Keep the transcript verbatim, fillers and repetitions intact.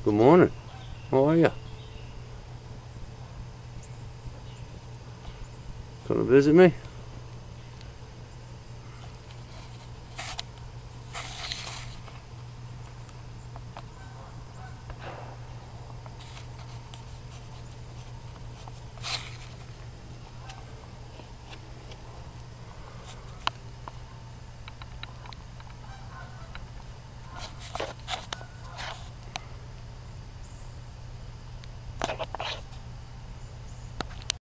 Good morning. How are you? Come to visit me?